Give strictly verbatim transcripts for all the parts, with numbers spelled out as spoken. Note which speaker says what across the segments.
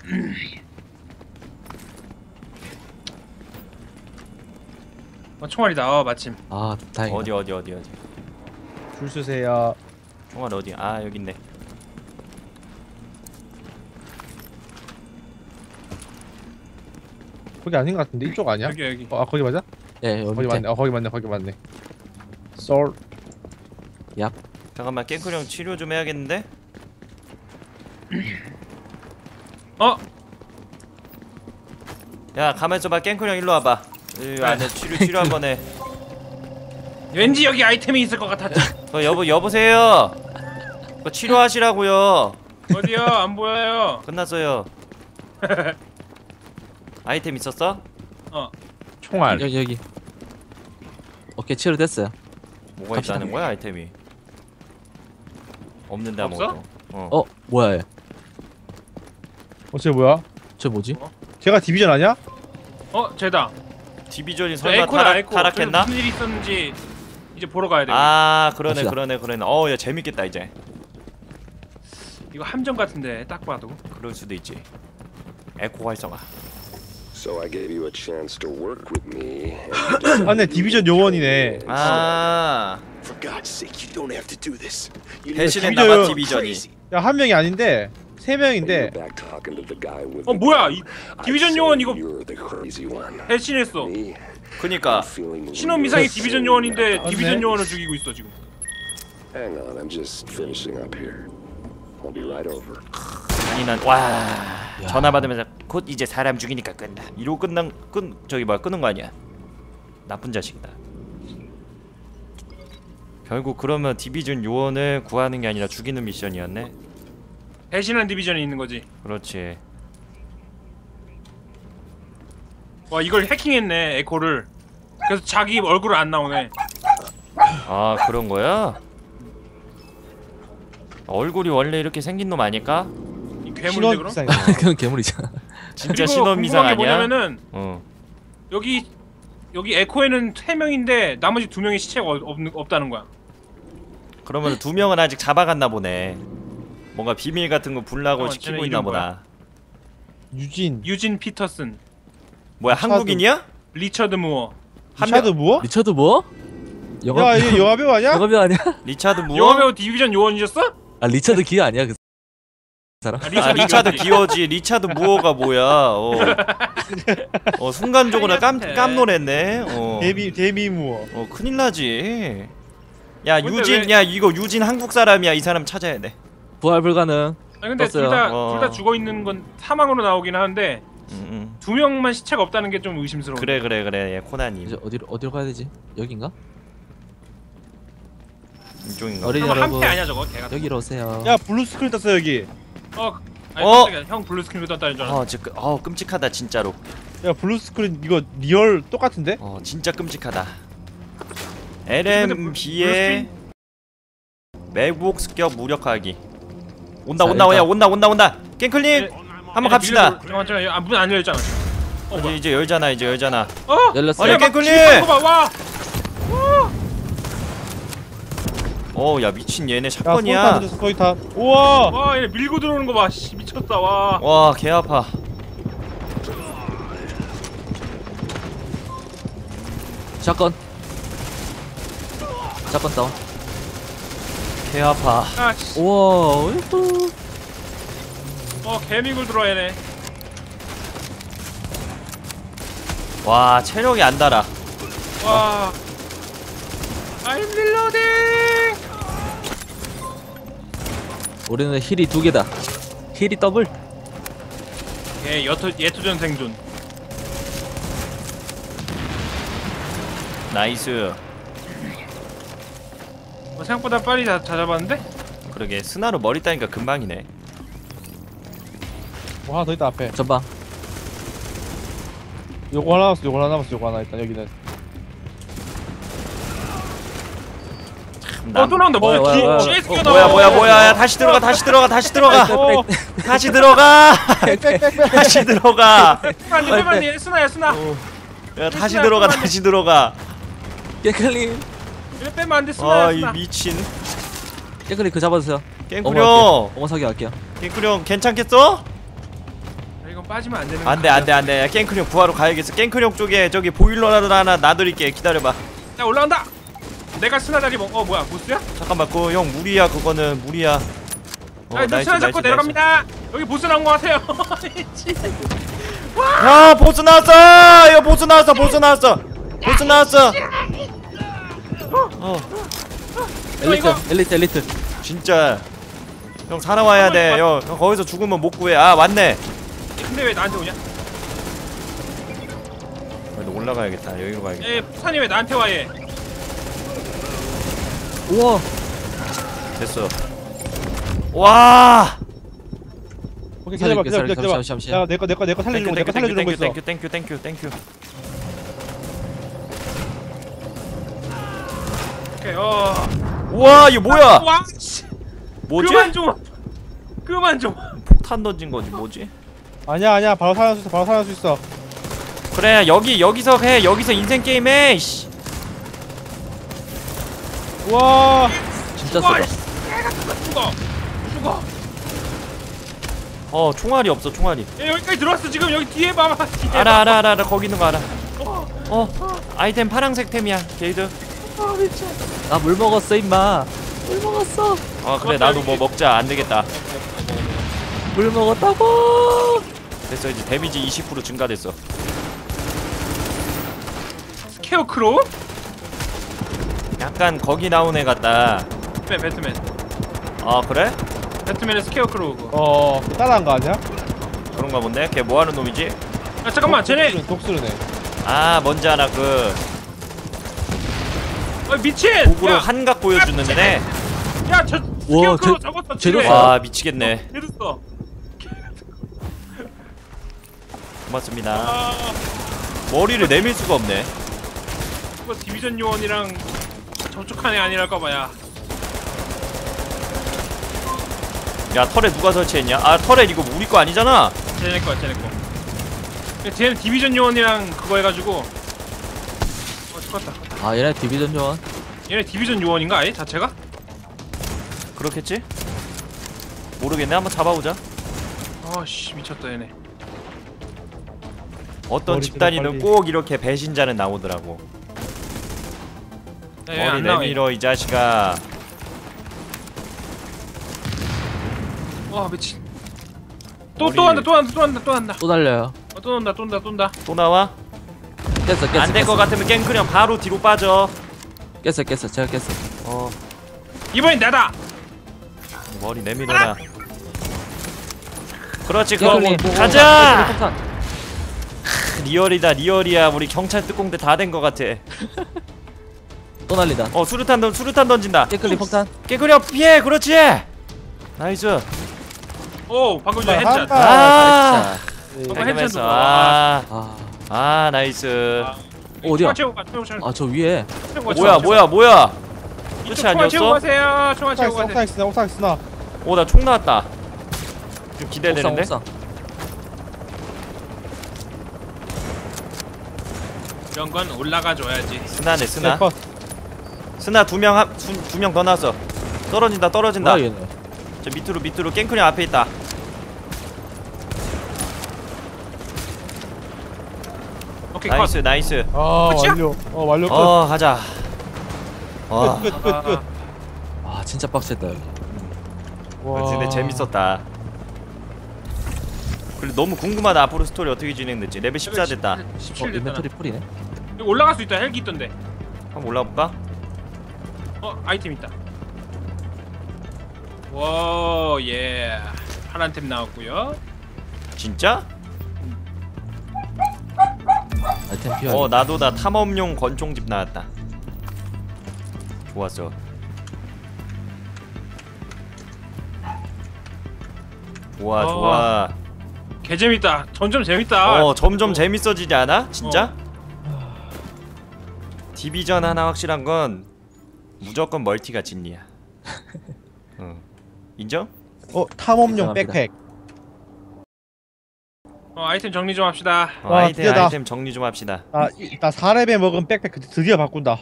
Speaker 1: 어, 총알이다. 어, 마침.
Speaker 2: 아 다행이다.
Speaker 3: 어디 어디 어디 어디.
Speaker 4: 줄 서세요.
Speaker 3: 총알 어디? 아 여기 있네.
Speaker 4: 거기 아닌 것 같은데 이쪽 아니야?
Speaker 1: 여기 여기.
Speaker 4: 어, 아 거기 맞아?
Speaker 2: 예 여기
Speaker 4: 거기
Speaker 2: 밑에.
Speaker 4: 맞네. 어 거기 맞네. 거기 맞네. 쏠.
Speaker 2: 얍.
Speaker 3: 잠깐만 깽클 형 치료 좀 해야겠는데?
Speaker 1: 어?
Speaker 3: 야 가만 있어봐. 깽클 형 일로 와봐. 이 안에 치료 치료 한번 해.
Speaker 1: 왠지 여기 아이템이 있을 것 같았지.
Speaker 3: 어 여보 여보세요. 그 치료하시라고요.
Speaker 1: 어디요? 안 보여요.
Speaker 3: 끝났어요. 아이템 있었어?
Speaker 1: 어.
Speaker 4: 총알.
Speaker 2: 여기 여기. 오케이 치료됐어요.
Speaker 3: 뭐가
Speaker 2: 갑시다.
Speaker 3: 있다는 거야 아이템이? 없는데
Speaker 1: 없어?
Speaker 3: 아무것도. 어.
Speaker 2: 어 뭐야 얘?
Speaker 4: 어, 쟤 뭐야?
Speaker 2: 저 뭐지?
Speaker 4: 걔가 디비전 아니야?
Speaker 1: 어, 쟤다.
Speaker 3: 디비전이
Speaker 1: 저
Speaker 3: 설마
Speaker 1: 에코다,
Speaker 3: 타락,
Speaker 1: 에코.
Speaker 3: 타락했나?
Speaker 1: 무슨 일이 있었는지 이제 보러 가야 돼.
Speaker 3: 아 그러네
Speaker 2: 갑시다.
Speaker 3: 그러네 그러네. 어야 재밌겠다 이제.
Speaker 1: 이거 함정 같은데 딱 봐도.
Speaker 3: 그럴 수도 있지. 에코 활성화.
Speaker 5: So I gave you a chance to work with me.
Speaker 4: 아, 네 디비전 요원이네.
Speaker 3: 아
Speaker 5: For God's sake, you don't have to do this. You
Speaker 3: 대신했나봐 디비전이.
Speaker 4: 야 한 명이 아닌데 세 명인데.
Speaker 5: back talking to the guy with
Speaker 1: 어,
Speaker 5: the
Speaker 1: 뭐야?
Speaker 5: gun.
Speaker 1: 이
Speaker 5: I
Speaker 1: 디비전
Speaker 5: say
Speaker 1: 요원 이거
Speaker 5: you're the crazy one.
Speaker 1: 배신했어.
Speaker 5: Me,
Speaker 3: 그니까
Speaker 5: I'm feeling
Speaker 1: 신혼 미상이
Speaker 5: real
Speaker 1: 디비전
Speaker 5: sorry
Speaker 1: 요원인데
Speaker 5: about
Speaker 1: 디비전
Speaker 4: 네.
Speaker 1: 요원을 죽이고 있어 지금.
Speaker 5: Hang on, I'm just finishing up here. I'll be right over.
Speaker 3: 아니난 와 전화 받으면서 곧 이제 사람 죽이니까 끝나. 이러고 끝난 끝 저기 뭐야 끊는 거 아니야? 나쁜 자식이다. 결국 그러면 디비전 요원을 구하는 게 아니라 죽이는 미션이었네.
Speaker 1: 배신한 디비전이 있는 거지.
Speaker 3: 그렇지.
Speaker 1: 와, 이걸 해킹했네 에코를. 그래서 자기 얼굴 안 나오네.
Speaker 3: 아 그런 거야? 얼굴이 원래 이렇게 생긴 놈 아닐까?
Speaker 1: 이 괴물인데
Speaker 4: 신원
Speaker 1: 그럼?
Speaker 4: 비상.
Speaker 2: 그건 괴물이잖아.
Speaker 3: 진짜
Speaker 1: 그리고
Speaker 3: 신원 미상
Speaker 1: 궁금한 게
Speaker 3: 아니야?
Speaker 1: 뭐냐면은
Speaker 3: 어.
Speaker 1: 여기 여기 에코에는 세 명인데 나머지 두 명의 시체가 없, 없, 없다는 거야.
Speaker 3: 그러면 두 명은 아직 잡아갔나 보네. 뭔가 비밀 같은 거 불나고
Speaker 1: 어,
Speaker 3: 시키고
Speaker 1: 쟤네
Speaker 3: 있나
Speaker 1: 이름
Speaker 3: 보다.
Speaker 4: 유진.
Speaker 1: 유진 피터슨,
Speaker 3: 뭐야
Speaker 4: 리차드.
Speaker 3: 한국인이야?
Speaker 1: 리처드 무어.
Speaker 4: 리차드 무어?
Speaker 2: 리처드 뭐? 영화
Speaker 4: 야 이게 영화배우 아니야?
Speaker 2: 영화배우 아니야?
Speaker 3: 리차드 무어?
Speaker 1: 영화배우 디비전 요원이셨어?
Speaker 2: 아 리처드 기어 아니야 그 사람?
Speaker 1: 아,
Speaker 3: 아 리차드 기어지. 리차드 무어가 뭐야? 어, 어 순간적으로 깜 깜놀했네. 어,
Speaker 4: 데미 데미 무어.
Speaker 3: 어 큰일 나지. 야
Speaker 1: 근데
Speaker 3: 유진,
Speaker 1: 왜-
Speaker 3: 야 이거 유진 한국 사람이야. 이 사람 찾아야 돼.
Speaker 2: 부활 불가능.
Speaker 1: 아니 근데
Speaker 2: 떴어요.
Speaker 1: 둘 다
Speaker 3: 어.
Speaker 1: 둘 다 죽어 있는 건 사망으로 나오긴 하는데
Speaker 3: 응, 응.
Speaker 1: 두 명만 시체가 없다는 게 좀 의심스러워.
Speaker 3: 그래 그래 그래. 예, 코나님
Speaker 2: 이제 어디로 어디로 가야 되지? 여긴가?
Speaker 3: 이쪽인가?
Speaker 2: 어린
Speaker 1: 한패
Speaker 2: 여러분
Speaker 1: 아니야 저거 걔가.
Speaker 2: 여기로 오세요.
Speaker 4: 야 블루 스크린 떴어 여기.
Speaker 1: 어. 아니,
Speaker 3: 어?
Speaker 1: 깜짝이야. 형 블루 스크린 떴다는 줄 알았어.
Speaker 3: 어 지금 어 끔찍하다 진짜로.
Speaker 4: 야 블루 스크린 이거 리얼 똑같은데?
Speaker 3: 어 진짜 끔찍하다.
Speaker 1: 근데
Speaker 3: 엘엠비의 맥북 습격 무력화하기. 온다
Speaker 2: 자,
Speaker 3: 온다
Speaker 2: 일단-
Speaker 3: 야 온다 온다 온다. 깽클님
Speaker 1: 네.
Speaker 3: 한번 갑시다.
Speaker 1: 잠깐 잠깐. 아, 문 안 열렸잖아. 어,
Speaker 3: 이제
Speaker 1: 뭐야?
Speaker 3: 이제 열잖아 이제 열잖아.
Speaker 1: 어?
Speaker 2: 열렸어요.
Speaker 3: 아니, 깽클님!
Speaker 1: 깽클님! 와!
Speaker 3: 어 야 미친 얘네
Speaker 4: 야
Speaker 3: 샷건이야.
Speaker 4: 소이탄 소이탄. 우와.
Speaker 1: 와, 얘 밀고 들어오는 거 봐. 씨, 미쳤다. 와.
Speaker 3: 와 개 아파.
Speaker 2: 샷건. 샷건 다운.
Speaker 3: 개 아파.
Speaker 1: 아, 씨.
Speaker 2: 우와. 으이구.
Speaker 1: 어, 개 밀고 들어와 얘네.
Speaker 3: 와 체력이 안 달아.
Speaker 1: 와. I'm reloading.
Speaker 2: 우리는 힐이 두 개다. 힐이 더블.
Speaker 1: 예, 여토 예토전 생존.
Speaker 3: 나이스.
Speaker 1: 어, 생각보다 빨리 다, 다 잡았는데?
Speaker 3: 그러게 스나로 머리 따니까 금방이네.
Speaker 4: 뭐 하나 더 있다 앞에.
Speaker 2: 전방.
Speaker 4: 요거 하나 남았어. 요거 하나 남았어. 요거 하나 일단 여기는.
Speaker 1: 어, 또 나온다. 뭐야?
Speaker 2: 뭐야,
Speaker 1: 기,
Speaker 2: 뭐야,
Speaker 1: 씨에스
Speaker 3: 어,
Speaker 1: 껴
Speaker 3: 뭐야
Speaker 1: 나와.
Speaker 3: 뭐야 뭐야 야 다시 들어가 다시 들어가 다시 들어가
Speaker 4: 어.
Speaker 3: 다시 들어가 다시 들어가
Speaker 1: 안 돼, 빼면 안 돼. 스나야, 스나.
Speaker 3: 야 다시 들어가 다시 들어가.
Speaker 2: 깨클님.
Speaker 1: 이거 빼면 안 돼, 스나야,
Speaker 3: 아 이
Speaker 1: 스나.
Speaker 3: 미친
Speaker 2: 깨클님 그 잡아주세요.
Speaker 3: 깽꾸령
Speaker 2: 어머 사기 할게요.
Speaker 3: 깽꾸령 괜찮겠어?
Speaker 1: 빠지면 안 되는.
Speaker 3: 안돼 안돼 안돼. 깽크령 구하러 가야겠어. 깽크령 쪽에 저기 보일러라도 하나 놔드릴게. 기다려봐.
Speaker 1: 야 올라온다. 내가 스나 자리 먹. 어 뭐야 보스야?
Speaker 3: 잠깐만 그 형 무리야 그거는 무리야. 어,
Speaker 1: 야 일단 스나 잡고 내려갑니다. 여기 보스 나온 거 같아요.
Speaker 3: 아 보스 나왔어. 이거 보스 나왔어. 보스 나왔어. 보스 나왔어. 어
Speaker 2: 엘리트 엘리트 엘리트.
Speaker 3: 진짜 형 살아와야 돼. 형, 형 거기서 죽으면 못 구해. 아 왔네.
Speaker 1: 근데 왜 나한테 오냐?
Speaker 3: 그래도 올라가야겠다. 여기로 가야겠다.
Speaker 1: 에 폭탄이 왜 나한테 와 얘?
Speaker 2: 우와.
Speaker 3: 됐어. 와.
Speaker 4: 오케이 기다려봐 기다려
Speaker 2: 살릴게,
Speaker 4: 기다려
Speaker 2: 잠시, 잠시,
Speaker 4: 기다려. 야 내 거 내 거 내 거 살려주는 거 내 거 살려주는 거 있어.
Speaker 3: 땡큐 땡큐 땡큐 땡큐.
Speaker 1: 오케이 어.
Speaker 3: 와 이거 뭐야?
Speaker 1: 와 씨.
Speaker 3: 뭐지?
Speaker 1: 그만 좀. 그만 좀.
Speaker 3: 폭탄 던진 거지 뭐지?
Speaker 4: 아니야 아니야 바로 살아날 수 있어 바로 살아날 수 있어.
Speaker 3: 그래 여기 여기서 해. 여기서 인생 게임 해. 씨.
Speaker 4: 우와
Speaker 2: 진짜
Speaker 1: 와
Speaker 2: 세다.
Speaker 1: 씨. 얘가 죽어 죽어. 죽어.
Speaker 3: 어 총알이 없어 총알이.
Speaker 1: 얘 여기까지 들어왔어 지금 여기 뒤에 봐봐. 뒤에
Speaker 3: 알아
Speaker 1: 봐.
Speaker 3: 알아 알아 알아 거기 있는 거 알아.
Speaker 1: 어.
Speaker 3: 어 아이템 파랑색 템이야 게이드.
Speaker 1: 아 미쳐.
Speaker 2: 나 물 먹었어 임마. 물 먹었어.
Speaker 3: 아 그래 나도 뭐 먹자 안 되겠다.
Speaker 2: 물 먹었다고.
Speaker 3: 됐어 이제 데미지 이십 퍼센트 증가됐어.
Speaker 1: 스케어 크로우?
Speaker 3: 약간 거기 나온 애 같다.
Speaker 1: 배트맨 배트맨.
Speaker 3: 아 그래?
Speaker 1: 배트맨의 스케어 크로우 그거.
Speaker 4: 어 따라한 거 아니야?
Speaker 3: 그런가 본데? 걔 뭐하는 놈이지?
Speaker 1: 아 잠깐만 쟤네.
Speaker 4: 독수르네.
Speaker 3: 아 뭔지 알아 그
Speaker 1: 어 미친.
Speaker 3: 도구로
Speaker 1: 야,
Speaker 3: 한각 보여주는 애네.
Speaker 1: 야저 스케어
Speaker 2: 와,
Speaker 1: 크로우
Speaker 2: 쟤-
Speaker 1: 적었어.
Speaker 2: 쟤도
Speaker 1: 뒤에.
Speaker 2: 봐.
Speaker 3: 아 미치겠네.
Speaker 1: 얘됐어.
Speaker 3: 고맙습니다.
Speaker 1: 아
Speaker 3: 머리를 내밀 수가 없네.
Speaker 1: 이거 디비전 요원이랑 접촉한 애 아니랄까봐 야.
Speaker 3: 야 털에 누가 설치했냐? 아 털에 이거 우리 거 아니잖아.
Speaker 1: 쟤네 거야 쟤네 거. 근데 쟤는 디비전 요원이랑 그거 해가지고. 어 죽었다.
Speaker 2: 아 얘네 디비전 요원.
Speaker 1: 얘네 디비전 요원인가 아예 자체가?
Speaker 3: 그렇겠지? 모르겠네. 한번 잡아보자.
Speaker 1: 아씨 미쳤다 얘네.
Speaker 3: 어떤
Speaker 4: 머리
Speaker 3: 집단이든
Speaker 4: 빨리.
Speaker 3: 꼭 이렇게 배신자는 나오더라고.
Speaker 1: 야, 얘
Speaker 3: 머리
Speaker 1: 안 나와.
Speaker 3: 내밀어 이 자식아.
Speaker 1: 와 미친. 또
Speaker 3: 머리-
Speaker 1: 또 한다 또 한다 또 한다 또 한다.
Speaker 2: 또 달려요.
Speaker 1: 어, 또 온다 또 온다 또 온다.
Speaker 3: 또 나와?
Speaker 2: 깼어 깼어.
Speaker 3: 안 될 것 같으면 깽크령 바로 뒤로 빠져.
Speaker 2: 깼어 깼어 제가 깼어.
Speaker 3: 어
Speaker 1: 이번엔 나다.
Speaker 3: 머리 내밀어라. 그렇지
Speaker 2: 깽클님.
Speaker 3: 그거
Speaker 2: 깽클님
Speaker 3: 가자.
Speaker 2: 폭탄.
Speaker 3: 리얼이다 리얼이야. 우리 경찰 특공대 다 된 것 같아.
Speaker 2: 또 날리다.
Speaker 3: 어 수류탄 던 수류탄 던진다.
Speaker 2: 깨클리 폭탄.
Speaker 3: 깽크령 피해. 그렇지. 나이스.
Speaker 1: 오 방금 전에
Speaker 4: 아,
Speaker 1: 헤드샷.
Speaker 4: 한발.
Speaker 3: 아
Speaker 1: 방금
Speaker 3: 깔끔했어.
Speaker 1: 헤드샷.
Speaker 3: 아,
Speaker 2: 아,
Speaker 3: 아 나이스.
Speaker 1: 아,
Speaker 2: 어, 어디야?
Speaker 1: 총알 채우고 가. 총알 채우고 가.
Speaker 2: 아 저 위에.
Speaker 1: 총알 채우고 가,
Speaker 3: 뭐야
Speaker 1: 총알
Speaker 3: 뭐야 뭐야.
Speaker 1: 채우고 가.
Speaker 3: 끝이
Speaker 1: 이쪽 총알 채우고
Speaker 3: 아니었어?
Speaker 1: 가세요. 총알 채우고
Speaker 4: 옥상
Speaker 1: 가세요.
Speaker 4: 옥상 옥상 옥상
Speaker 3: 오 나 총 나왔다. 좀
Speaker 2: 옥상
Speaker 3: 기대되는데.
Speaker 2: 옥상.
Speaker 1: 이런 건 올라가 줘야지.
Speaker 3: 스나네 스나.
Speaker 4: 컷.
Speaker 3: 스나 두명두 명 더 나왔어. 떨어진다 떨어진다.
Speaker 2: 뭐야 얘네.
Speaker 3: 저 밑으로 밑으로 깽크령 앞에 있다.
Speaker 1: 오케이 컷.
Speaker 3: 나이스 나이스.
Speaker 4: 아
Speaker 1: 끝이야?
Speaker 4: 완료. 어 완료 끝.
Speaker 3: 어 가자. 어.
Speaker 4: 끝 끝 끝 끝.
Speaker 2: 아 진짜 빡셌다 여기.
Speaker 4: 와.
Speaker 3: 근데 재밌었다. 그리고 너무 궁금하다. 앞으로 스토리 어떻게 진행될지. 레벨 십사 됐다.
Speaker 2: 어
Speaker 1: 십칠 됐다.
Speaker 2: 인벤토리 풀이네.
Speaker 1: 여기 올라갈 수 있다. 헬기 있던데.
Speaker 3: 한번 올라볼까?
Speaker 1: 어 아이템 있다. 와 예. 파란 템 나왔고요.
Speaker 3: 진짜?
Speaker 2: 아이템 피어.
Speaker 3: 어 나도 다 탐험용 권총집 나왔다. 좋았어. 좋아
Speaker 1: 어.
Speaker 3: 좋아.
Speaker 1: 개 재밌다. 점점 재밌다.
Speaker 3: 어 점점 재밌어지지 않아? 진짜? 디비전 하나 확실한 건 무조건 멀티가 진리야. 어. 인정?
Speaker 4: 어 탐험용
Speaker 2: 인정합니다.
Speaker 4: 백팩.
Speaker 1: 어 아이템 정리 좀 합시다.
Speaker 3: 어,
Speaker 4: 와,
Speaker 3: 아이템
Speaker 4: 드디어다.
Speaker 3: 아이템 정리 좀 합시다.
Speaker 4: 아나 사 레벨 먹은 백팩 드디어 바꾼다.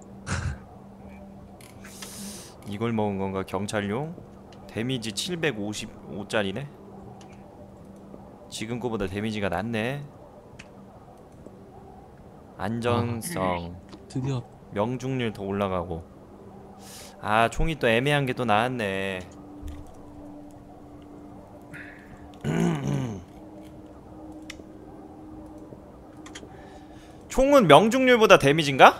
Speaker 3: 이걸 먹은 건가? 경찰용? 데미지 칠백오십오짜리네. 지금 거보다 데미지가 낮네. 안전성,
Speaker 2: 드디어
Speaker 3: 명중률 더 올라가고. 아 총이 또 애매한 게 또 나왔네. 총은 명중률보다 데미지인가?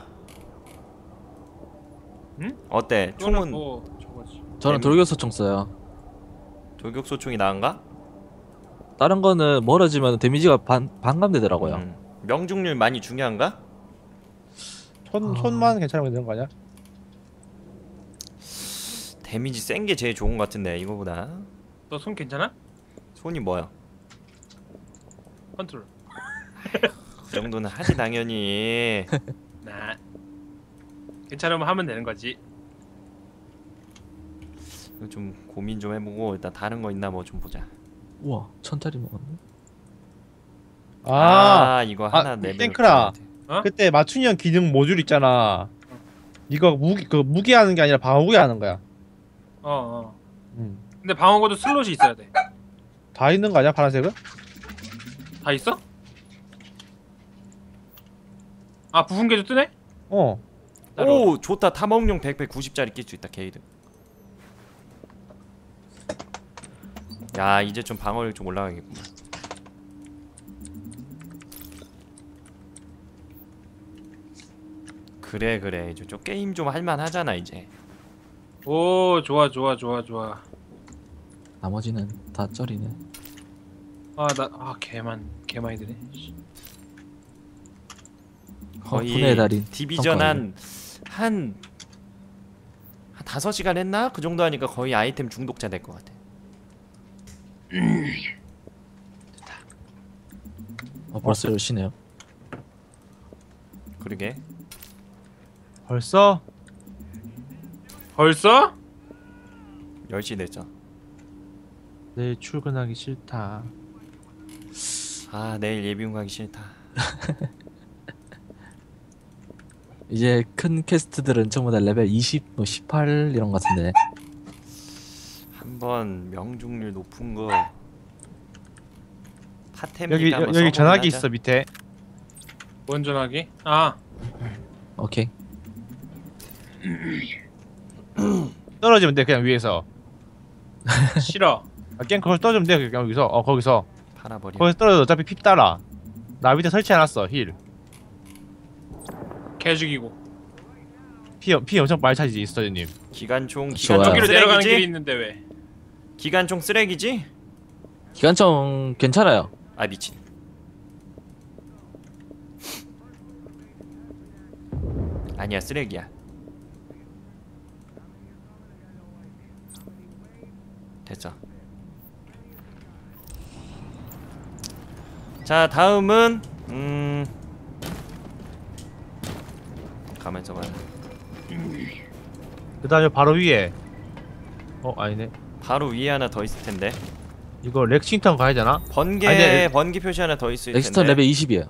Speaker 1: 응?
Speaker 3: 어때?
Speaker 1: 이거는
Speaker 3: 총은
Speaker 1: 뭐 저거지.
Speaker 2: 저는 돌격소총 써요.
Speaker 3: 돌격소총이 나은가?
Speaker 2: 다른 거는 멀어지면 데미지가 반 반감되더라고요.
Speaker 3: 음. 명중률 많이 중요한가?
Speaker 4: 손
Speaker 2: 아.
Speaker 4: 손만 괜찮으면 되는 거 아니야?
Speaker 3: 데미지 센 게 제일 좋은 것 같은데 이거보다.
Speaker 1: 너 손 괜찮아?
Speaker 3: 손이 뭐야?
Speaker 1: 컨트롤.
Speaker 3: 그 정도는 하지 당연히.
Speaker 1: 나 괜찮으면 하면 되는 거지.
Speaker 3: 좀 고민 좀 해보고 일단 다른 거 있나 뭐 좀 보자.
Speaker 2: 우와 천짜리 먹었네.
Speaker 4: 아,
Speaker 3: 아 이거
Speaker 4: 아,
Speaker 3: 하나 내면
Speaker 4: 땡크라.
Speaker 1: 어?
Speaker 4: 그때 맞춤형 기능 모듈 있잖아. 이거 무기 그 무기 하는 게 아니라 방어구에 하는 거야.
Speaker 1: 어 어.
Speaker 4: 음.
Speaker 1: 근데 방어구도 슬롯이 있어야 돼.
Speaker 4: 다 있는 거 아니야 파란색은?
Speaker 1: 다 있어? 아 부fun계도 뜨네?
Speaker 4: 어.
Speaker 3: 오 좋다. 탐험용 백팩 구십짜리 낄 수 있다. 게이드. 야 이제 좀 방어력 좀 올라가겠구만. 그래 그래 이제 좀 게임 좀 할만하잖아 이제.
Speaker 1: 오 좋아 좋아 좋아 좋아.
Speaker 2: 나머지는 다 쩔이네.
Speaker 1: 아나아 개만 개많이 드네.
Speaker 3: 거의
Speaker 2: 분의 달인.
Speaker 3: 디비전
Speaker 2: 성과네.
Speaker 3: 한 한 한 다섯 시간 했나? 그 정도 하니까 거의 아이템 중독자 될 것 같아.
Speaker 2: 어, 벌써 열 시네요.
Speaker 3: 그러게.
Speaker 4: 벌써?
Speaker 1: 벌써?
Speaker 3: 열 시 됐죠.
Speaker 4: 내일 출근하기 싫다.
Speaker 3: 아 내일 예비군 가기 싫다.
Speaker 2: 이제 큰 퀘스트들은 전부 다 레벨 이십, 뭐 십팔 이런 것 같은데.
Speaker 3: 한번 명중률 높은 거 파템
Speaker 4: 여기 여, 여기 전화기 있어 밑에.
Speaker 1: 뭔 전화기? 아
Speaker 2: 오케이.
Speaker 4: 떨어지면 돼 그냥 위에서.
Speaker 1: 싫어.
Speaker 4: 아, 그냥 거기서 떨어지면 돼 그냥 여기서. 어 거기서.
Speaker 3: 팔아버려.
Speaker 4: 거기서 떨어져 어차피 핍 따라. 나 밑에 설치해놨어 힐.
Speaker 1: 개 죽이고.
Speaker 4: 피, 피 엄청 많이 차지지 스터디님.
Speaker 3: 기관총
Speaker 2: 좋아요.
Speaker 3: 기관총
Speaker 1: 여기로 내려가는 길이
Speaker 3: 쓰레기지?
Speaker 1: 있는데 왜?
Speaker 3: 기관총 쓰레기지?
Speaker 2: 기관총 괜찮아요.
Speaker 3: 아 미친. 아니야 쓰레기야. 됐어. 자 다음은 음 가만있어 봐.
Speaker 4: 그 다음에 바로 위에. 어 아니네.
Speaker 3: 바로 위에 하나 더 있을 텐데.
Speaker 4: 이거 렉싱턴 가야 되나?
Speaker 3: 번개
Speaker 4: 아니, 네.
Speaker 3: 번개 표시 하나 더 있을 텐데.
Speaker 2: 엑스턴 레벨 이십이에요.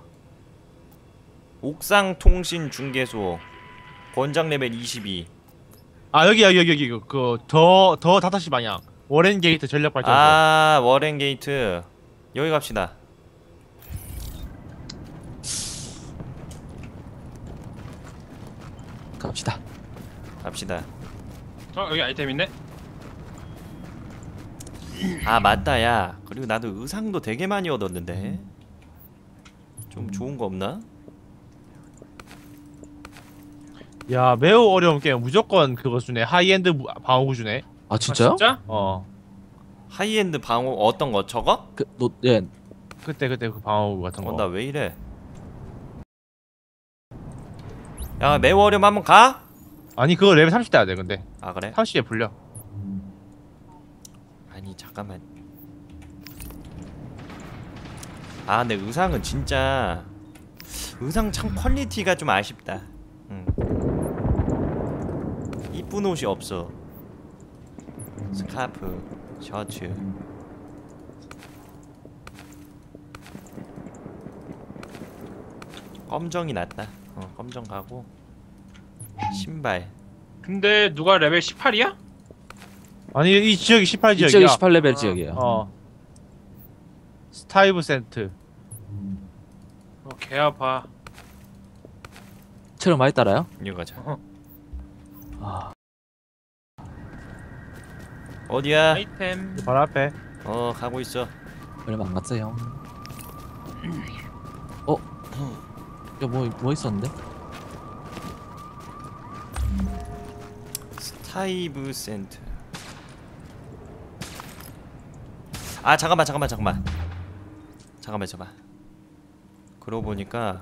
Speaker 3: 옥상 통신 중개소 권장 레벨 이십이.
Speaker 4: 아 여기 여기 여기 여기 그더더 다섯 시 방향. 워렌 게이트 전력 발전소.
Speaker 3: 아 워렌 게이트. 여기 갑시다.
Speaker 2: 갑시다.
Speaker 3: 갑시다.
Speaker 1: 어 여기 아이템 있네.
Speaker 3: 아 맞다 야. 그리고 나도 의상도 되게 많이 얻었는데. 좀 좋은 거 없나?
Speaker 4: 야 매우 어려운 게임 무조건 그거 주네. 하이엔드 무- 방어구 주네.
Speaker 2: 아 진짜요?
Speaker 1: 아, 진짜?
Speaker 4: 어
Speaker 3: 하이엔드 방어 어떤 거 저거?
Speaker 2: 그, 노, 예.
Speaker 4: 그때 그때 그 방어구 같은 거.
Speaker 3: 어 나 왜 이래? 야 매우 어려움 한번 가?
Speaker 4: 아니 그거 레벨 삼십 돼야 돼 근데.
Speaker 3: 아 그래?
Speaker 4: 삼십에 불려.
Speaker 3: 아니 잠깐만. 아 근데 의상은 진짜 의상 참 퀄리티가 좀 아쉽다. 응. 이쁜 옷이 없어. 스카프, 셔츠. 검정이 낫다. 어 검정 가고 신발.
Speaker 1: 근데 누가 레벨 십팔이야?
Speaker 4: 아니 이 지역이 십팔
Speaker 2: 이 지역이
Speaker 4: 지역이야.
Speaker 2: 십팔 레벨
Speaker 1: 아.
Speaker 2: 지역이에요.
Speaker 4: 어. 스타이브 센트.
Speaker 1: 어, 개 아파.
Speaker 2: 체력 많이 따라요?
Speaker 3: 이거 가자.
Speaker 2: 아,
Speaker 3: 어디야?
Speaker 1: 아이템.
Speaker 4: 바로 앞에.
Speaker 3: 어 가고 있어.
Speaker 2: 얼마 안 갔어요. 어? 야뭐 뭐 있었는데?
Speaker 3: 스타이브 센트. 아 잠깐만 잠깐만 잠깐만 잠깐만 잠깐만. 그러고 보니까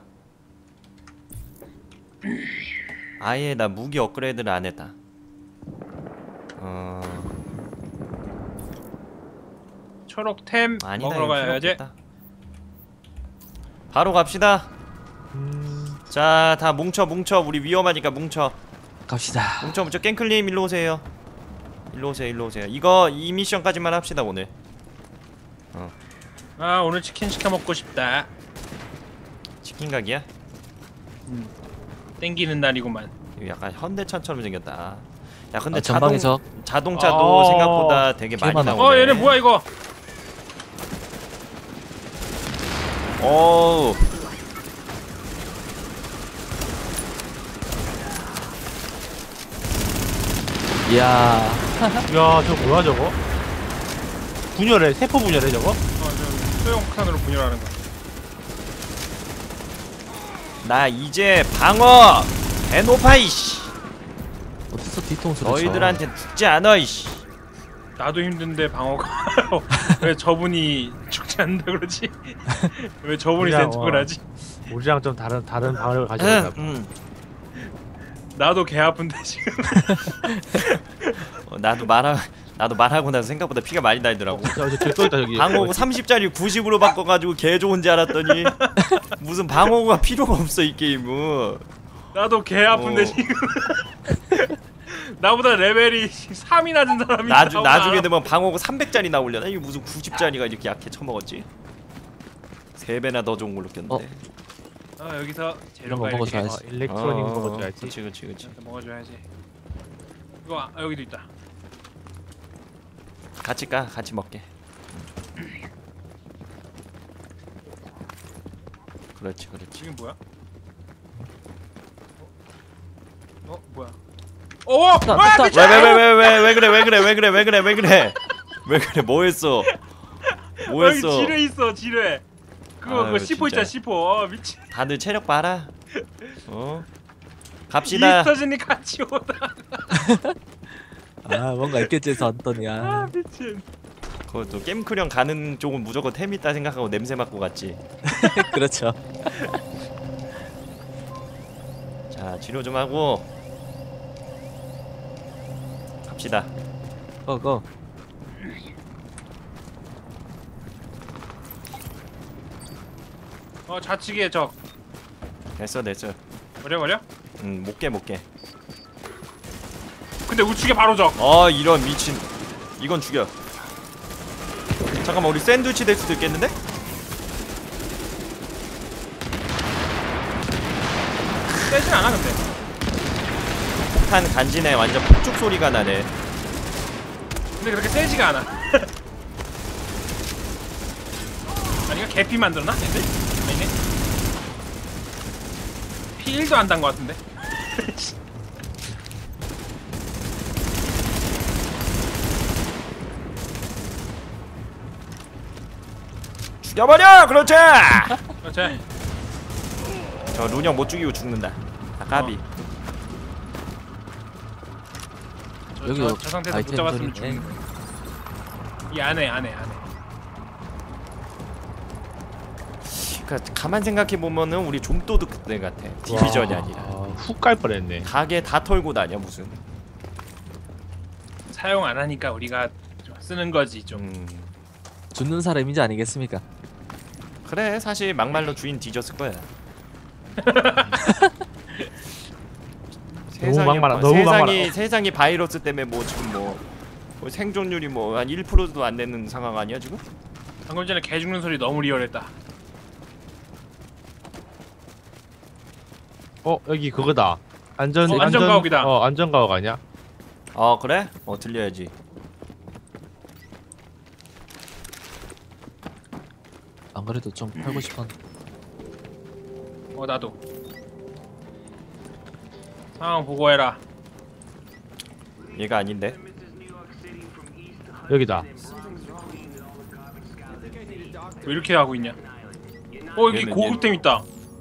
Speaker 3: 아예 나 무기 업그레이드를 안 했다. 어
Speaker 1: 초록템
Speaker 3: 아니다.
Speaker 1: 먹으러
Speaker 3: 이거 필요
Speaker 1: 가야지.
Speaker 3: 없겠다. 바로 갑시다.
Speaker 4: 음,
Speaker 3: 자, 다 뭉쳐 뭉쳐. 우리 위험하니까 뭉쳐.
Speaker 2: 갑시다.
Speaker 3: 뭉쳐 뭉쳐. 깽클님 일로 오세요. 일로 오세요. 일로 오세요. 이거 이 미션까지만 합시다 오늘.
Speaker 1: 아 오늘 치킨 시켜 먹고 싶다.
Speaker 3: 치킨 가게야?
Speaker 1: 땡기는 날이구만.
Speaker 3: 이거 약간 현대차처럼 생겼다. 야 근데
Speaker 2: 아,
Speaker 3: 자동
Speaker 2: 전방에서
Speaker 3: 자동차도
Speaker 4: 아,
Speaker 3: 생각보다 되게 많이
Speaker 2: 많아.
Speaker 3: 나오네.
Speaker 1: 어 얘네 뭐야 이거?
Speaker 3: 어우.
Speaker 2: 이야.
Speaker 4: 야, 저거 뭐야 저거? 분열해, 세포 분열해 저거?
Speaker 1: 어저 소형칸으로 분열하는 거.
Speaker 3: 나 이제 방어 대노파 이씨.
Speaker 2: 어디서 뒤통수를
Speaker 3: 너희들한테 죽지 않아 이씨.
Speaker 1: 나도 힘든데 방어가 왜 저분이 죽지 않는다 그러지? 왜 저분이
Speaker 4: 그냥,
Speaker 1: 센 척을
Speaker 4: 어.
Speaker 1: 하지?
Speaker 4: 우리랑 좀 다른 다른 방어를 가지고
Speaker 3: 응,
Speaker 4: 있나 봐.
Speaker 3: 응.
Speaker 1: 나도 개 아픈데 지금.
Speaker 3: 어, 나도 말하 나도 말하고 나서 생각보다 피가 많이 날더라고.
Speaker 4: 저 저기 또 있다 저기.
Speaker 3: 방어구 삼십짜리 구십으로 바꿔가지고 개 좋은 줄 알았더니 무슨 방어구가 필요가 없어 이 게임은.
Speaker 1: 나도 개 아픈데
Speaker 3: 어.
Speaker 1: 지금. 나보다 레벨이 삼이 낮은 사람이
Speaker 3: 나주,
Speaker 1: 나오나?
Speaker 3: 나중에 되면 방어구 삼백짜리 나오려나? 이게 무슨 구십짜리가 이렇게 약해 처먹었지? 세 배나 더 좋은 걸로 꼈는데.
Speaker 1: 어 여기서
Speaker 2: 이런 거
Speaker 1: 재료가 이렇게
Speaker 2: 먹어줘야지.
Speaker 4: 어, 일렉트로닉
Speaker 3: 어,
Speaker 4: 먹어줘야지.
Speaker 3: 그렇지 그렇지 그렇지.
Speaker 1: 이렇게 먹어줘야지. 이거 아, 여기도 있다.
Speaker 3: 같이 까 같이 먹게. 그렇지 그렇지.
Speaker 1: 지금 뭐야? 어, 어 뭐야? 오! 와
Speaker 2: 됐다.
Speaker 1: 미쳐!
Speaker 3: 왜 왜 왜 왜 왜 왜 그래 왜 그래 왜 그래 왜 그래 왜 그래 왜 그래 뭐 했어? 뭐
Speaker 1: 여기
Speaker 3: 했어?
Speaker 1: 지뢰 있어 지뢰. 그거
Speaker 3: 아유,
Speaker 1: 그거 씨포 있잖아
Speaker 3: 진짜.
Speaker 1: 씨포. 어 미친.
Speaker 3: 다들 체력 봐라. 어? 갑시다.
Speaker 1: 이스터진이 같이 오다.
Speaker 2: 아 뭔가 있겠지 해서 왔더니
Speaker 1: 아
Speaker 2: 아.
Speaker 1: 미친.
Speaker 3: 그것도 게임크령 가는 쪽은 무조건 템 있다 생각하고 냄새 맡고 갔지.
Speaker 2: 그렇죠.
Speaker 3: 자 치료 좀 하고 갑시다.
Speaker 2: 고고.
Speaker 1: 어 좌측에 적.
Speaker 3: 됐어 됐어.
Speaker 1: 버려 버려.
Speaker 3: 음 못깨 못깨.
Speaker 1: 근데 우측에 바로 적.
Speaker 3: 어 이런 미친. 이건 죽여. 잠깐만 우리 샌드위치 될 수도 있겠는데?
Speaker 1: 세진 않아 근데.
Speaker 3: 폭탄 간지네. 완전 폭죽 소리가 나네.
Speaker 1: 근데 그렇게 세지가 않아. 아니가 개피 만들었나? 얘들? 아니네. 피 일도 안 단 것 같은데.
Speaker 3: 죽여버려! 그렇지!
Speaker 1: 그렇지.
Speaker 3: 저 룬형 못 죽이고 죽는다. 아 까비.
Speaker 1: 저,
Speaker 2: 여기
Speaker 1: 저, 저 상태에서 못
Speaker 2: 아이템
Speaker 1: 잡았으면
Speaker 2: 소리네.
Speaker 1: 죽는 거야. 이 안에 안에 안에.
Speaker 3: 그러니까 가만 생각해 보면은 우리 좀도둑들 같아. 디비전이 아니라.
Speaker 4: 훅 갈 뻔했네.
Speaker 3: 가게 다 털고 다녀 무슨.
Speaker 1: 사용 안 하니까 우리가 좀 쓰는 거지 좀.
Speaker 3: 음.
Speaker 2: 죽는 사람이지 아니겠습니까?
Speaker 3: 그래 사실 막말로 주인 뒤졌을 거야.
Speaker 4: 너무 막말하-
Speaker 3: 뭐,
Speaker 4: 너무
Speaker 3: 세상이
Speaker 4: 막말하-
Speaker 3: 세상이 바이러스 때문에 뭐 지금 뭐, 뭐 생존율이 뭐 한 일 퍼센트도 안 되는 상황 아니야 지금?
Speaker 1: 방금 전에 개 죽는 소리 너무 리얼했다.
Speaker 4: 어 여기 그거다. 안전
Speaker 1: 어, 안전가옥이다.
Speaker 4: 어 안전가옥 아니야?
Speaker 3: 어 그래? 어 들려야지.
Speaker 2: 안 그래도 좀 팔고 싶었.
Speaker 1: 어 나도. 상황 보고해라.
Speaker 3: 얘가 아닌데.
Speaker 4: 여기다.
Speaker 1: 왜 이렇게 하고 있냐? 어 여기
Speaker 3: 얘는
Speaker 1: 고급템 있다.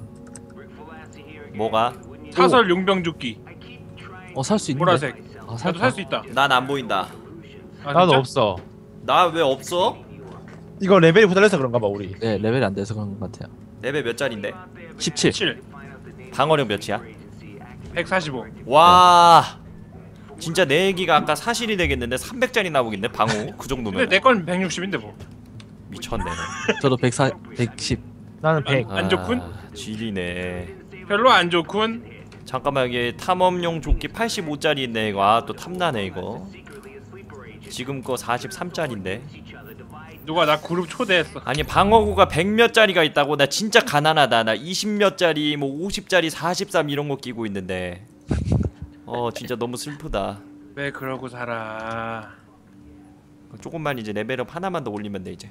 Speaker 3: 뭐가?
Speaker 1: 타설 용병조끼
Speaker 2: 어 살 수 있는데.
Speaker 1: 보라색.
Speaker 2: 아,
Speaker 1: 나도
Speaker 2: 살까?
Speaker 1: 살 수 있다.
Speaker 3: 난 안 보인다.
Speaker 1: 아,
Speaker 4: 나도
Speaker 1: 진짜?
Speaker 4: 없어.
Speaker 3: 나 왜 없어?
Speaker 4: 이거 레벨이 부달려서 그런가 봐 우리.
Speaker 2: 네 레벨이 안 돼서 그런 것 같아요.
Speaker 3: 레벨 몇 짜린데?
Speaker 2: 십칠.
Speaker 1: 칠.
Speaker 3: 방어력 몇이야?
Speaker 1: 백사십오.
Speaker 3: 와 진짜 내 얘기가 아까 사실이 되겠는데 삼백 짜리 나오겠네 방어 그 정도면.
Speaker 1: 근데 내 건 백육십인데 뭐.
Speaker 3: 미쳤네.
Speaker 2: 저도 백사 백십.
Speaker 4: 나는 백.
Speaker 1: 안 좋군?
Speaker 3: 아, 지리네.
Speaker 1: 별로 안 좋군.
Speaker 3: 잠깐만 이게 탐험용 조끼 팔십오 짜리인데 이거 아 또 탐나네 이거. 지금 거 사십삼 짜리인데.
Speaker 1: 누가 나 그룹 초대했어.
Speaker 3: 아니 방어구가 백 몇 짜리가 있다고. 나 진짜 가난하다. 나 이십 몇 짜리 뭐 오십 짜리 사십삼 이런 거 끼고 있는데 어 진짜 너무 슬프다.
Speaker 1: 왜 그러고 살아?
Speaker 3: 조금만 이제 레벨업 하나만 더 올리면 돼 이제.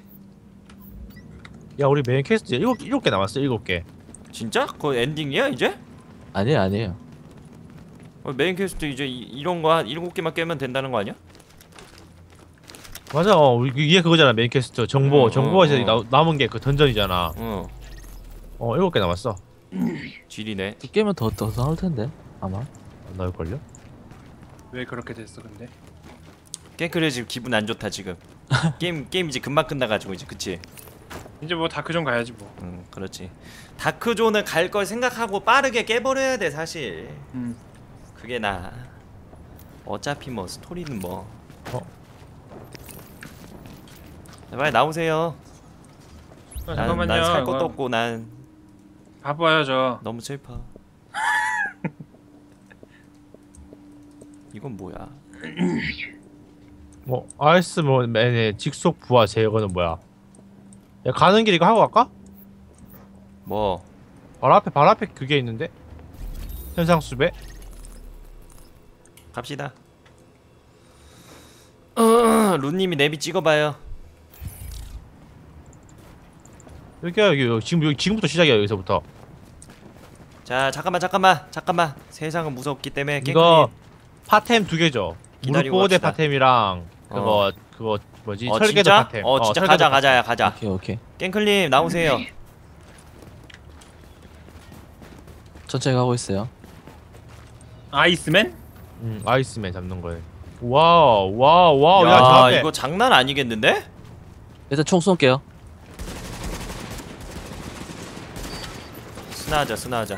Speaker 4: 야 우리 메인 퀘스트 일곱 일곱 개 남았어. 일곱 개.
Speaker 3: 진짜? 그거 엔딩이야 이제?
Speaker 2: 아니에요 아니에요.
Speaker 3: 어, 메인 퀘스트 이제 이, 이런 거 한 일곱 개만 깨면 된다는 거 아니야?
Speaker 4: 맞아. 어, 우리 이게 그거잖아. 메인 퀘스트 정보
Speaker 3: 어,
Speaker 4: 정보가 이제
Speaker 3: 어,
Speaker 4: 나, 남은 게 그 던전이잖아.
Speaker 3: 응.
Speaker 4: 어 일곱 개 남았어.
Speaker 3: 지리네.
Speaker 2: 두 개면 더더 나올 텐데 아마.
Speaker 4: 안 나올 걸요?
Speaker 1: 왜 그렇게 됐어 근데?
Speaker 3: 깨끗해 지금 기분 안 좋다 지금. 게임 게임 이제 금방 끝나가지고 이제 그치?
Speaker 1: 이제 뭐 다크존 가야지 뭐.
Speaker 3: 응 그렇지. 다크존을 갈 걸 생각하고 빠르게 깨버려야 돼 사실.
Speaker 1: 음.
Speaker 3: 그게 나. 어차피 뭐 스토리는 뭐.
Speaker 4: 어?
Speaker 3: 자, 빨리 나오세요.
Speaker 1: 아, 잠깐만요.
Speaker 3: 난 살 것도
Speaker 1: 이거
Speaker 3: 없고 난
Speaker 1: 바빠요 저.
Speaker 3: 너무 슬퍼. 이건 뭐야?
Speaker 4: 뭐 아이스 뭐 맨의 직속 부하 제거는 뭐야? 야 가는 길 이거 하고 갈까?
Speaker 3: 뭐?
Speaker 4: 바로 앞에 바로 앞에 그게 있는데 현상 수배.
Speaker 3: 갑시다. 어, 루님이 내비 찍어봐요.
Speaker 4: 여기야 여기, 여기 지금 여기 지금부터 시작이야 여기서부터.
Speaker 3: 자 잠깐만 잠깐만 잠깐만. 세상은 무섭기 때문에
Speaker 4: 이거
Speaker 3: 깽크님.
Speaker 4: 파템 두 개죠.
Speaker 3: 기다리고
Speaker 4: 물보호대
Speaker 3: 갑시다.
Speaker 4: 파템이랑 그거
Speaker 3: 어.
Speaker 4: 그거 뭐지
Speaker 3: 어
Speaker 4: 철개도
Speaker 3: 진짜?
Speaker 4: 파템.
Speaker 3: 어 진짜
Speaker 4: 철개도
Speaker 3: 가자
Speaker 4: 파템.
Speaker 3: 가자야 가자.
Speaker 2: 오케이 오케이.
Speaker 3: 깽클님 나오세요.
Speaker 2: 천천히 가고 있어요.
Speaker 1: 아이스맨?
Speaker 4: 음 아이스맨 잡는 거예요. 와우 와우 와우. 야, 저
Speaker 3: 야
Speaker 4: 앞에.
Speaker 3: 이거 장난 아니겠는데?
Speaker 2: 일단 총 쏠게요.
Speaker 3: 스나하자 스나하자.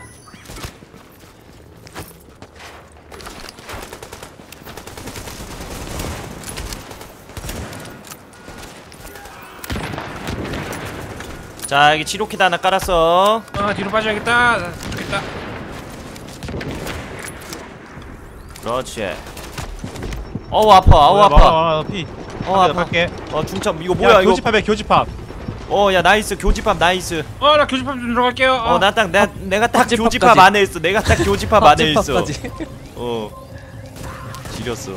Speaker 3: 자 여기 치료키드 하나 깔았어.
Speaker 1: 아 뒤로 빠져야겠다. 좋겠다.
Speaker 3: 그렇지. 어우 아파 아우
Speaker 4: 와,
Speaker 3: 아파.
Speaker 4: 와, 와, 피.
Speaker 3: 어 아파.
Speaker 4: 갈게.
Speaker 3: 어 중첩 이거
Speaker 4: 뭐야
Speaker 3: 뭐야 이거.
Speaker 4: 교집합이야 교집합.
Speaker 3: 어 야 나이스 교집합 나이스.
Speaker 1: 어나 교집합 좀 들어갈게요.
Speaker 3: 어 나 딱 내가 내가 딱
Speaker 2: 팝집합까지.
Speaker 3: 교집합 안에 있어. 내가 딱 교집합 안에 있어.
Speaker 2: 팝집합까지.
Speaker 3: 어 지렸어.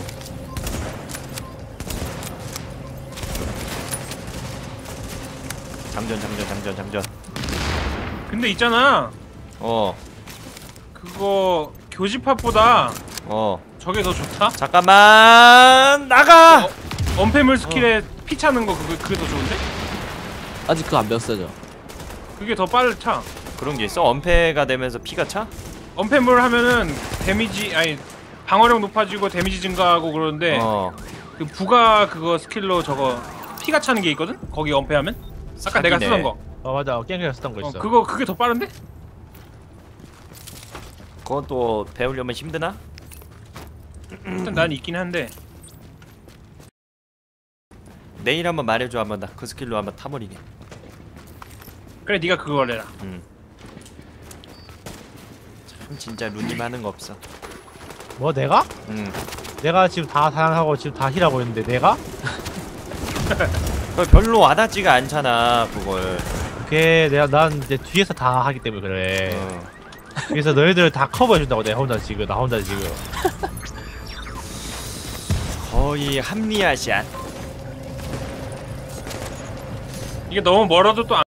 Speaker 3: 장전 장전 장전 장전.
Speaker 1: 근데 있잖아.
Speaker 3: 어
Speaker 1: 그거 교집합보다
Speaker 3: 어.
Speaker 1: 저게 더 좋다.
Speaker 3: 잠깐만 나가.
Speaker 1: 어, 언패물 스킬에 피 차는 거 그게 그게 더 좋은데?
Speaker 2: 아직 그거 안 배웠어요 저.
Speaker 1: 그게 더 빨리 차.
Speaker 3: 그런 게 있어? 엄폐가 되면서 피가 차?
Speaker 1: 언패물 하면은 데미지 아니 방어력 높아지고 데미지 증가하고 그러는데
Speaker 3: 어.
Speaker 1: 그 부가 그거 스킬로 저거 피가 차는 게 있거든? 거기 언패하면? 아까 내가
Speaker 3: 사기네.
Speaker 1: 쓰던 거.
Speaker 4: 어 맞아 깽깽이 쓰던 거
Speaker 1: 어,
Speaker 4: 있어.
Speaker 1: 그거 그게 더 빠른데?
Speaker 3: 그건 또 배우려면 힘드나?
Speaker 1: 일단 난 있긴 한데.
Speaker 3: 내일 한번 말해줘. 한번 나 그 스킬로 한번 타버리게.
Speaker 1: 그래 네가 그걸 해라.
Speaker 3: 응. 참 진짜 루님 하는 거 없어.
Speaker 4: 뭐 내가?
Speaker 3: 응.
Speaker 4: 내가 지금 다 사랑하고 지금 다 힐하고 있는데 내가?
Speaker 3: 그걸 별로 와닿지가 않잖아 그걸.
Speaker 4: 그게 내가 난 이제 뒤에서 다 하기 때문에 그래.
Speaker 3: 어.
Speaker 4: 그래서 너희들 다 커버해준다고 내가 혼자 지금 나 혼자 지금.
Speaker 3: 거의 합리화샷.
Speaker 1: 이게 너무 멀어도 또 안